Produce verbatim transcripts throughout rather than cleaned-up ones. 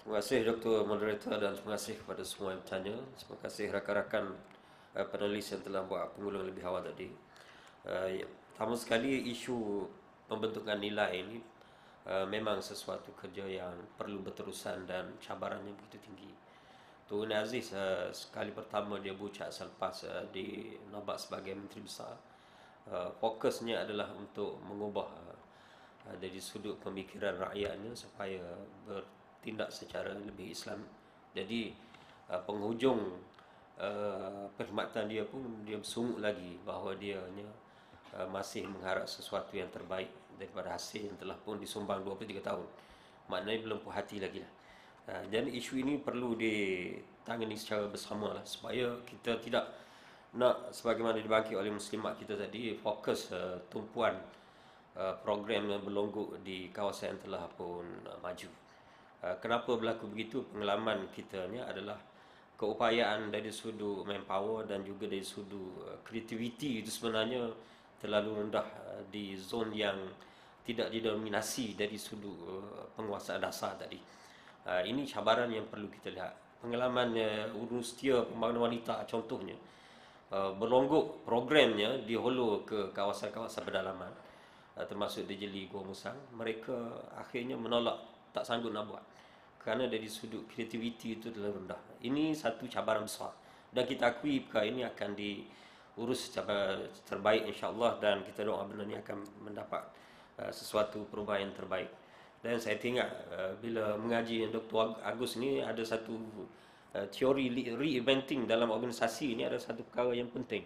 Terima kasih Doktor Moderator dan terima kasih kepada semua yang bertanya. Terima kasih rakan-rakan uh, panelis yang telah buat penguluran lebih awal tadi. Uh, ya, pertama sekali, isu pembentukan nilai ini uh, memang sesuatu kerja yang perlu berterusan dan cabarannya begitu tinggi. Tun Aziz uh, sekali pertama dia bucat selepas uh, dinobat sebagai Menteri Besar, uh, fokusnya adalah untuk mengubah uh, dari sudut pemikiran rakyatnya supaya bertindak secara lebih Islam. Jadi uh, penghujung uh, perkhidmatan dia pun dia bersungguh lagi bahawa dia uh, masih mengharap sesuatu yang terbaik daripada hasil yang telah pun disumbang dua puluh tiga tahun. Maknanya belum puas hati lagi lah. Uh, dan isu ini perlu ditangani secara bersama lah, supaya kita tidak nak sebagaimana dibangkit oleh muslimat kita tadi, fokus uh, tumpuan uh, program yang berlonggok di kawasan yang telah pun uh, maju. Uh, kenapa berlaku begitu? Pengalaman kita ni adalah keupayaan dari sudut manpower dan juga dari sudut uh, kreativiti itu sebenarnya terlalu rendah uh, di zon yang tidak didominasi dari sudut uh, penguasaan dasar tadi. Uh, ini cabaran yang perlu kita lihat. Pengalaman uh, Universiti Pembangunan Wanita contohnya, uh, berlonggok programnya di hulu ke kawasan-kawasan pedalaman, uh, termasuk di Jeli, Gua Musang. Mereka akhirnya menolak, tak sanggup nak buat kerana dari sudut kreativiti itu terlalu rendah. Ini satu cabaran besar dan kita akui perkara ini akan diurus secara terbaik insya-Allah, dan kita doa benda ini akan mendapat uh, sesuatu perubahan yang terbaik. Dan saya tengok uh, bila mengaji Doktor Agus ni, ada satu uh, teori re-eventing dalam organisasi ini, ada satu perkara yang penting.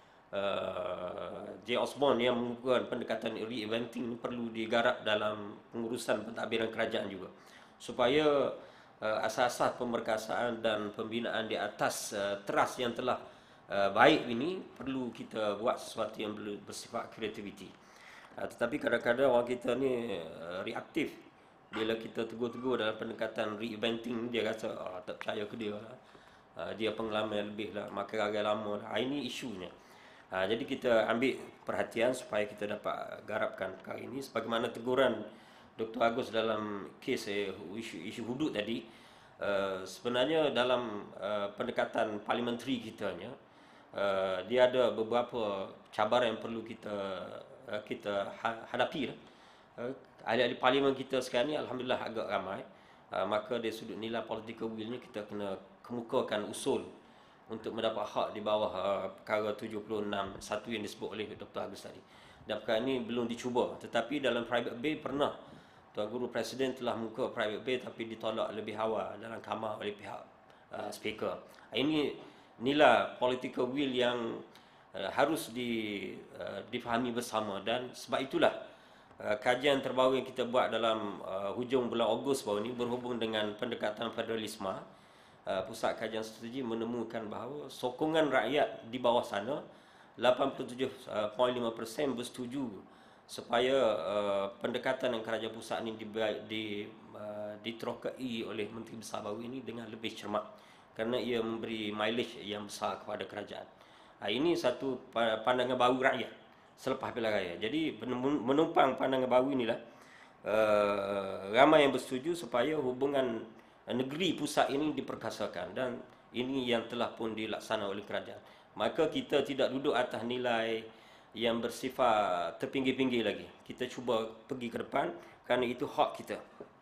Uh, J. Osborne yang mengukuhkan pendekatan re-eventing ini perlu digarap dalam pengurusan pentadbiran kerajaan juga, supaya uh, asas-asas pemerkasaan dan pembinaan di atas uh, teras yang telah uh, baik ini, perlu kita buat sesuatu yang bersifat kreativiti. Uh, tetapi kadang-kadang orang kita ni uh, reaktif. Bila kita tegur-tegur dalam pendekatan re-eventing, dia rasa oh, tak percaya ke dia lah. Uh, dia pengalaman lebih lah, maka agak lama lah. Ini isunya. Uh, jadi kita ambil perhatian supaya kita dapat garapkan perkara ini. Sebagaimana teguran Doktor Agus dalam kes eh, isu, isu hudud tadi, uh, sebenarnya dalam uh, pendekatan parlimentari kitanya, uh, dia ada beberapa cabaran yang perlu kita uh, kita hadapi lah. Uh, ahli-ahli parlimen kita sekarang ni alhamdulillah agak ramai, uh, maka dari sudut nilai political willnya kita kena kemukakan usul untuk mendapat hak di bawah uh, perkara tujuh puluh enam satu yang disebut oleh Doktor Agus tadi. Dan perkara ini belum dicuba, tetapi dalam private bay pernah Tuan Guru Presiden telah muka private bay, tapi ditolak lebih awal dalam kamar oleh pihak uh, speaker. Ini nilai political will yang uh, harus di, uh, difahami bersama, dan sebab itulah uh, kajian terbaru yang kita buat dalam uh, hujung bulan Ogos baru ini berhubung dengan pendekatan federalisme. Uh, Pusat Kajian Strategi menemukan bahawa sokongan rakyat di bawah sana lapan puluh tujuh perpuluhan lima peratus bersetuju supaya uh, pendekatan yang kerajaan pusat ini di, di, uh, diterokai oleh Menteri Besar baru ini dengan lebih cermat, kerana ia memberi mileage yang besar kepada kerajaan. Uh, ini satu pandangan baru rakyat selepas pilihan raya. Jadi menumpang pandangan baru inilah uh, ramai yang bersetuju supaya hubungan negeri pusat ini diperkasakan, dan ini yang telah pun dilaksanakan oleh kerajaan. Maka kita tidak duduk atas nilai yang bersifat terpinggir-pinggir lagi. Kita cuba pergi ke depan kerana itu hak kita.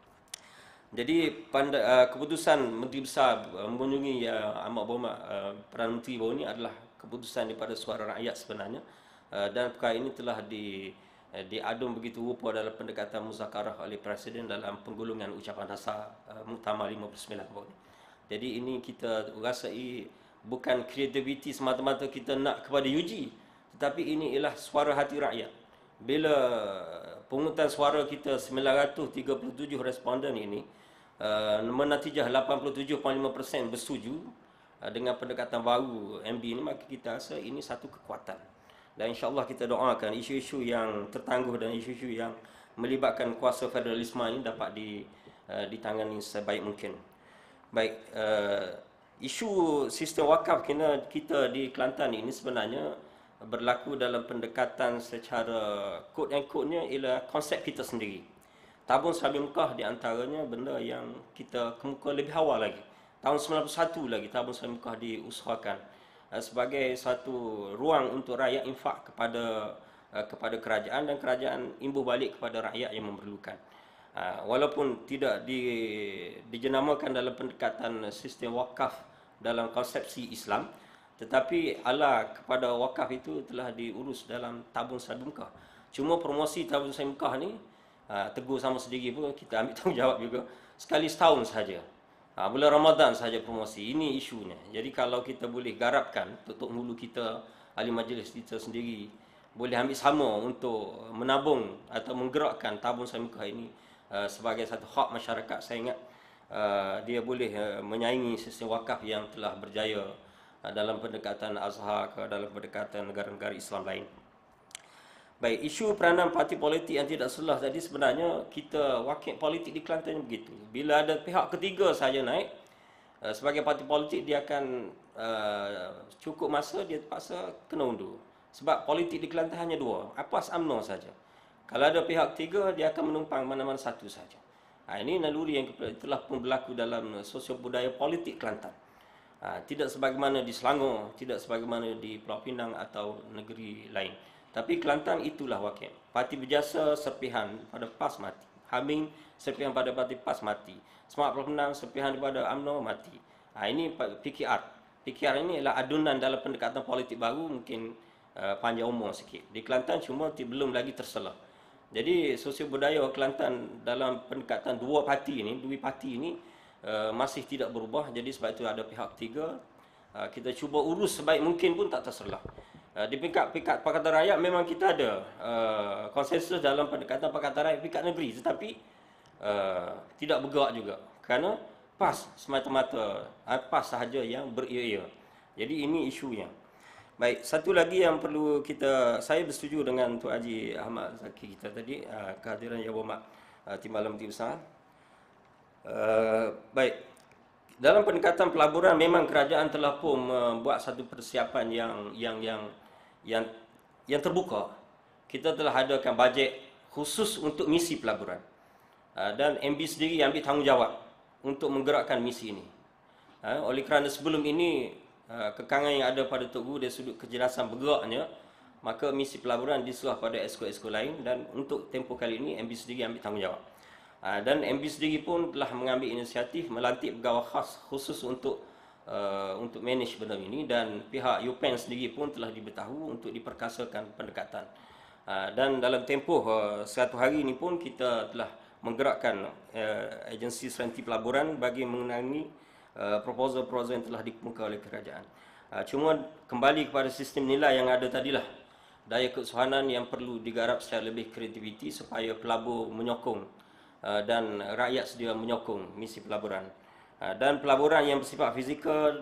Jadi keputusan Menteri Besar mengunjungi Amat Berhormat Perdana Menteri baru ini adalah keputusan daripada suara rakyat sebenarnya, dan perkara ini telah di diadum begitu rupa dalam pendekatan muzakarah oleh Presiden dalam penggulungan ucapan dasar Muktamar lima puluh sembilan baru ini. Jadi ini kita rasai bukan kreativiti semata-mata kita nak kepada U G, tetapi ini ialah suara hati rakyat. Bila pungutan suara kita sembilan ratus tiga puluh tujuh responden ini uh, menatijah lapan puluh tujuh perpuluhan lima peratus bersetuju uh, dengan pendekatan baru M B ini, maka kita rasa ini satu kekuatan. Dan insya-Allah kita doakan isu-isu yang tertangguh dan isu-isu yang melibatkan kuasa federalisme ini dapat di, uh, ditangani sebaik mungkin. Baik, uh, isu sistem wakaf kita, kita di Kelantan ini sebenarnya berlaku dalam pendekatan secara quote and quote-nya ialah konsep kita sendiri. Tabung Sabi Mekah di antaranya benda yang kita kemuka lebih awal lagi. Tahun sembilan puluh satu lagi tabung Sabi Mekah diusahakan uh, sebagai satu ruang untuk rakyat infak kepada uh, kepada kerajaan, dan kerajaan imbuh balik kepada rakyat yang memerlukan. Uh, walaupun tidak di, dijenamakan dalam pendekatan sistem wakaf dalam konsepsi Islam, tetapi ala kepada wakaf itu telah diurus dalam tabung Sabi Mekah. Cuma promosi tabung Sabi Mekah ni, uh, tegur sama sendiri pun kita ambil tanggungjawab juga, sekali setahun sahaja. Ha, bulan Ramadan sahaja promosi. Ini isunya. Jadi kalau kita boleh garapkan, Tok Hulu kita, ahli majlis kita sendiri boleh ambil sama untuk menabung atau menggerakkan tabung Sabi Mekah ini uh, sebagai satu hak masyarakat, saya ingat uh, dia boleh uh, menyaingi sistem wakaf yang telah berjaya uh, dalam pendekatan Azhar ke dalam pendekatan negara-negara Islam lain. Baik, isu peranan parti politik yang tidak selah tadi, sebenarnya kita wakil politik di Kelantan begitu. Bila ada pihak ketiga saja naik uh, sebagai parti politik, dia akan uh, cukup masa dia terpaksa kena undur. Sebab politik di Kelantan hanya dua, Apas UMNO saja. Kalau ada pihak ketiga, dia akan menumpang mana-mana satu saja. Ha, ini naluri yang telah pun berlaku dalam sosio budaya politik Kelantan. Ha, tidak sebagaimana di Selangor, tidak sebagaimana di Pulau Pinang atau negeri lain. Tapi Kelantan itulah wakil. Parti Berjasa serpihan pada PAS mati. Haming serpihan pada parti PAS mati. Semangat Pulau Pinang serpihan pada UMNO mati. Ha, ini P K R. P K R ini adalah adunan dalam pendekatan politik baru, mungkin uh, panjang umur sikit. Di Kelantan cuma belum lagi terselah. Jadi sosio budaya Kelantan dalam pendekatan dua parti ini, dua parti ini uh, masih tidak berubah. Jadi sebab itu ada pihak ketiga. Uh, kita cuba urus sebaik mungkin pun tak terselah. Uh, di peringkat-peringkat Pakatan Rakyat memang kita ada uh, konsensus dalam pendekatan Pakatan Rakyat peringkat negeri, tetapi uh, tidak bergerak juga kerana PAS semata-mata uh, PAS sahaja yang beria-ia. Jadi ini isunya. Baik, satu lagi yang perlu kita, saya bersetuju dengan Tuan Haji Ahmad Zaki kita tadi, uh, kehadiran Yang Berhormat uh, Timbalan Menteri Besar. Uh, baik. Dalam pendekatan pelaburan memang kerajaan telah pun membuat satu persiapan yang yang yang yang yang terbuka. Kita telah adakan bajet khusus untuk misi pelaburan. Dan M B sendiri ambil tanggungjawab untuk menggerakkan misi ini. Oleh kerana sebelum ini kekangan yang ada pada Tok Guru dari sudut kejelasan bergeraknya, maka misi pelaburan diserah pada esko-esko lain, dan untuk tempoh kali ini M B sendiri ambil tanggungjawab. Dan M B sendiri pun telah mengambil inisiatif melantik pegawai khas khusus untuk uh, untuk manage benda ini, dan pihak U P E N sendiri pun telah diberitahu untuk diperkasakan pendekatan. Uh, dan dalam tempoh uh, seratus hari ini pun kita telah menggerakkan uh, agensi seranti pelaburan bagi mengenangi proposal-proposal uh, yang telah dikemukakan oleh kerajaan. Uh, cuma kembali kepada sistem nilai yang ada tadilah, daya kesuhanan yang perlu digarap secara lebih kreativiti supaya pelabur menyokong dan rakyat sedia menyokong misi pelaburan. Dan pelaburan yang bersifat fizikal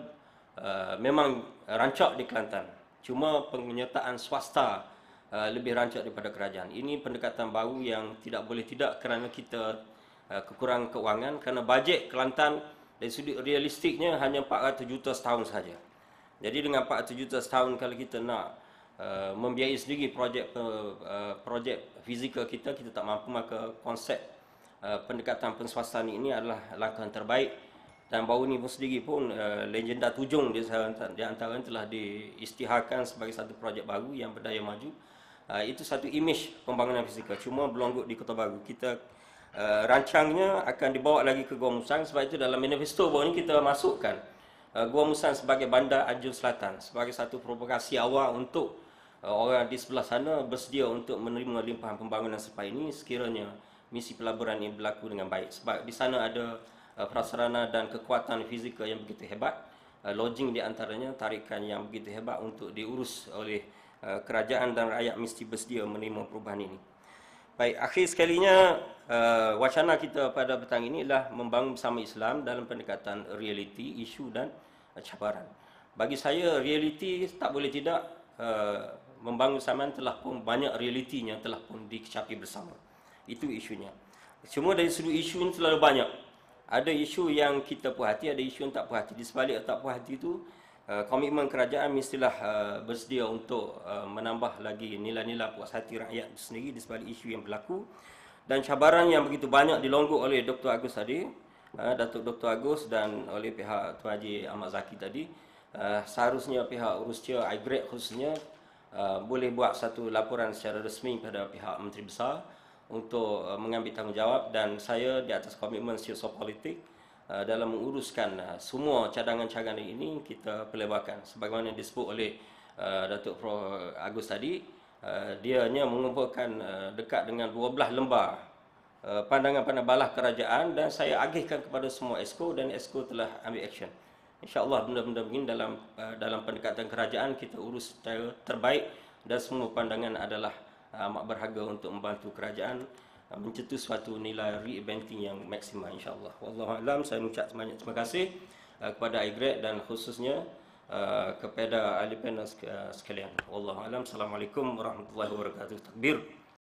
memang rancak di Kelantan. Cuma penyertaan swasta lebih rancak daripada kerajaan. Ini pendekatan baru yang tidak boleh tidak kerana kita kekurangan keuangan, kerana bajet Kelantan dari sudut realistiknya hanya empat ratus juta setahun sahaja. Jadi dengan empat ratus juta setahun, kalau kita nak uh, membiayai sendiri projek uh, projek fizikal kita, kita tak mampu, maka konsep Uh, pendekatan penswastaan ini adalah langkah yang terbaik. Dan baru ni pun sendiri pun uh, legenda Tujung di, di antara telah diisytiharkan sebagai satu projek baru yang berdaya maju. Uh, itu satu imej pembangunan fizikal, cuma berlonggok di Kota Baru. Kita uh, rancangnya akan dibawa lagi ke Gua Musang. Sebab itu dalam manifesto baru ni kita masukkan uh, Gua Musang sebagai bandar Arjun Selatan, sebagai satu provokasi awal untuk uh, orang di sebelah sana bersedia untuk menerima limpahan pembangunan serupa ini sekiranya misi pelaburan ini berlaku dengan baik. Sebab di sana ada uh, prasarana dan kekuatan fizikal yang begitu hebat, uh, lodging di antaranya, tarikan yang begitu hebat untuk diurus oleh uh, kerajaan, dan rakyat mesti bersedia menerima perubahan ini. Baik, akhir sekalinya, uh, wacana kita pada petang ini adalah membangun bersama Islam dalam pendekatan realiti, isu dan uh, cabaran. Bagi saya, realiti tak boleh tidak, uh, membangun bersama telah pun banyak realitinya telah pun dikecapi bersama. Itu isunya. Cuma dari sudut isu ini terlalu banyak. Ada isu yang kita puas hati, ada isu yang tak puas hati. Di sebalik tak puas hati itu, uh, komitmen kerajaan mestilah uh, bersedia untuk uh, menambah lagi nilai-nilai puas hati rakyat sendiri di sebalik isu yang berlaku. Dan cabaran yang begitu banyak dilonggok oleh Doktor Agus tadi, uh, Datuk Doktor Agus dan oleh pihak Tuan Haji Ahmad Zaki tadi, uh, seharusnya pihak Urustia I G R A D khususnya uh, boleh buat satu laporan secara resmi kepada pihak Menteri Besar untuk uh, mengambil tanggungjawab, dan saya di atas komitmen siasat politik uh, dalam menguruskan uh, semua cadangan-cadangan ini kita perlebarkan. Sebagaimana disebut oleh uh, Datuk Prof Agus tadi, Uh, dia hanya mengumpulkan uh, dekat dengan dua belas lembar uh, pandangan-pandangan balah kerajaan, dan saya agihkan kepada semua Exco, dan Exco telah ambil action. InsyaAllah benda-benda begini dalam uh, dalam pendekatan kerajaan kita urus secara terbaik, dan semua pandangan adalah uh, amat berharga untuk membantu kerajaan uh, mencetus suatu nilai re-eventing yang maksimal, insyaAllah. Wallahualam, saya mengucap banyak terima kasih uh, kepada I G R A D dan khususnya Uh, kepada ahli panel sekalian. Wallahualam. Assalamualaikum warahmatullahi wabarakatuh. Takbir.